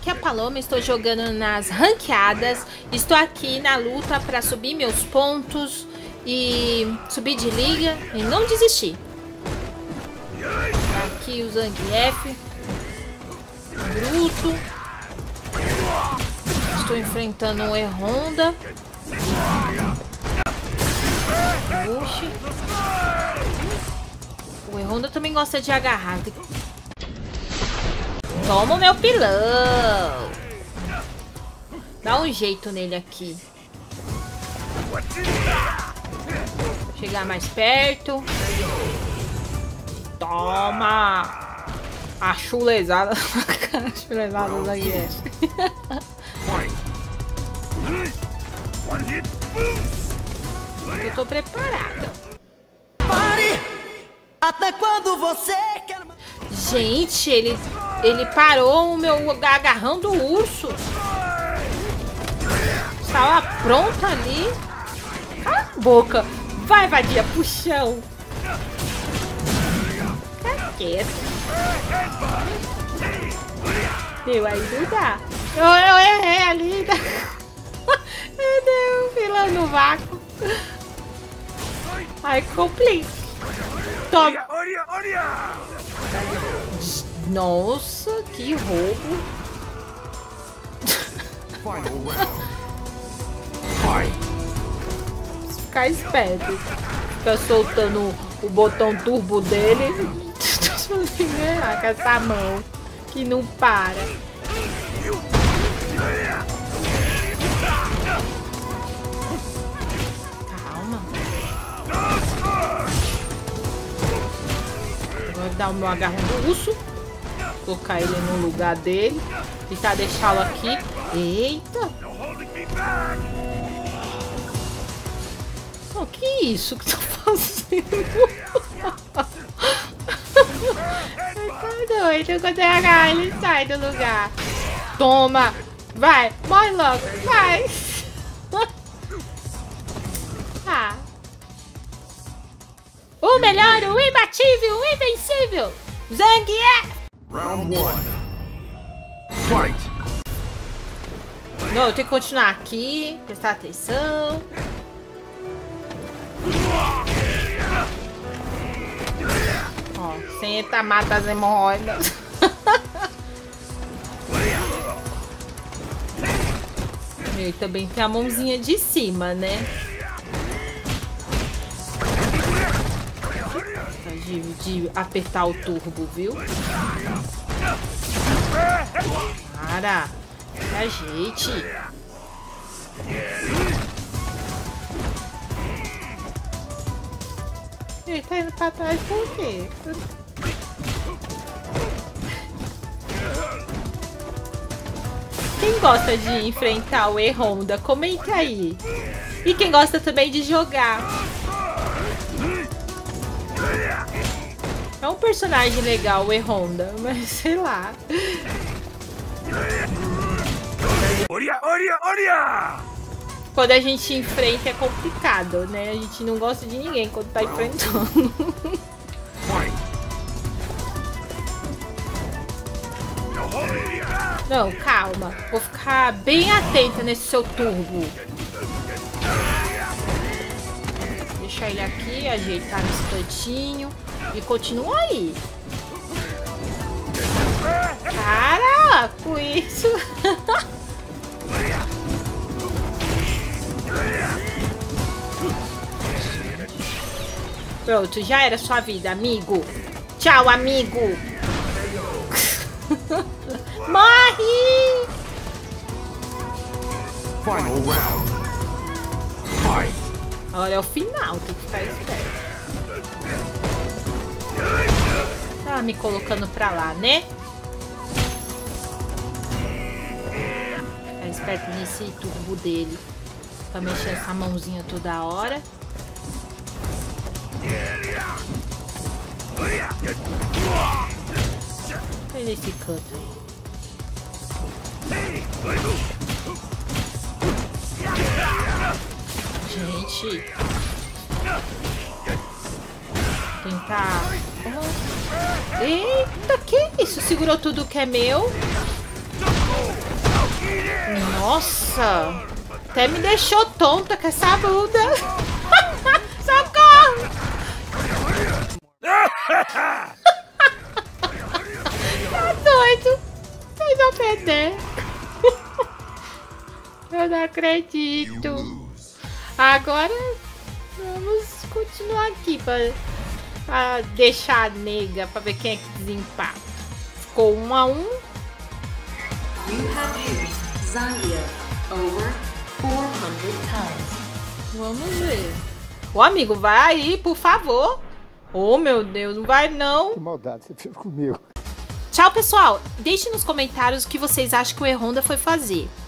aqui é a Paloma, estou jogando nas ranqueadas. Estou aqui na luta para subir meus pontos e subir de liga e não desistir. Aqui o Zangief, Bruto. Estou enfrentando o E-Honda. Oxi. O E-Honda também gosta de agarrar. Toma o meu pilão. Dá um jeito nele aqui. Chegar mais perto. Toma. A chulezada. A chulezada do Zangief. Eu tô preparada. Pare! Até quando você quer... Gente, ele parou o meu agarrão do urso. Estava pronta ali. Cala a boca. Vai, vadia, puxão. Tá quieto. Meu, aí não dá. Eu errei ali. Meu Deus, filão no vácuo. Ai, complica. Toma. Nossa, que roubo. Ficar esperto. Fica soltando o botão turbo dele. Com essa mão que não para. Calma. Vou dar o meu agarrão do urso. Colocar ele no lugar dele. Tentar deixá-lo aqui. Eita! Oh, que isso que tá fazendo? Tá doido. Quando eu agarrar, ele sai do lugar. Toma! Vai! Morre logo! Vai! Ah. O melhor, o imbatível, o invencível! Zangief! Round 1. Fight! Não, eu tenho que continuar aqui, prestar atenção. Ó, senta, mata as hemorroidas. E também tem a mãozinha de cima, né? De apertar o turbo, viu? Para! Ajeite! Ele tá indo pra trás por quê? Quem gosta de enfrentar o E-Honda, comenta aí. E quem gosta também de jogar. É um personagem legal, o E-Honda, mas sei lá. Quando a gente enfrenta é complicado, né? A gente não gosta de ninguém quando tá enfrentando. Não, calma. Vou ficar bem atenta nesse seu turbo. Deixar ele aqui, ajeitar nesse cantinho. E continua aí. Cara, com isso. Pronto, já era sua vida, amigo. Tchau, amigo. Morre! Final round. Fight! Agora é o final, tem que ficar esperto. Tá me colocando pra lá, né? Ficar esperto nesse turbo dele. Tá mexendo essa mãozinha toda hora. Sai desse canto aí. Gente. Tentar... Oh. Eita, que isso? Segurou tudo que é meu? Nossa! Até me deixou tonta com essa bunda. Socorro! Tá doido? Vocês vão perder. Eu não acredito. Agora vamos continuar aqui pra deixar a nega pra ver quem é que desempata. Ficou 1 a 1. You have used Zarya over 400 times. Vamos ver. Ô amigo, vai aí, por favor. Oh meu Deus, não vai não. Que maldade você fez comigo. Tchau, pessoal. Deixe nos comentários o que vocês acham que o E-Honda foi fazer.